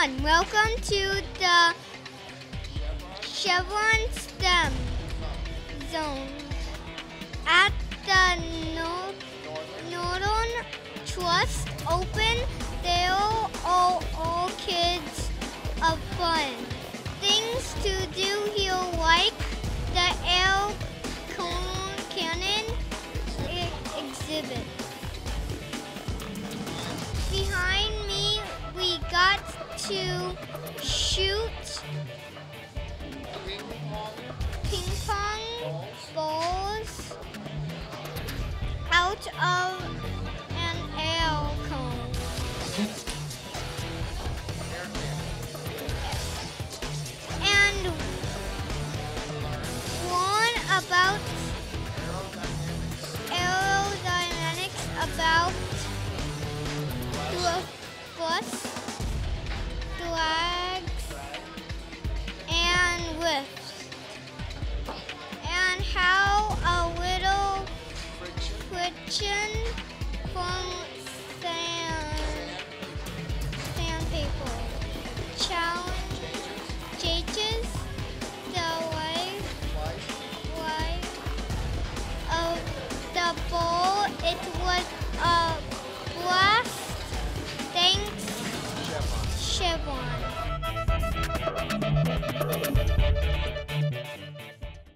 everyone, welcome to the Chevron STEM Zone at the Northern Trust Open Dale all kids of fun. Things to do here like the air cannon exhibit. Behind me, we got to shoot ping pong balls out of an air cone. And learn about aerodynamics about thrust, drags, and lifts, and how a little friction from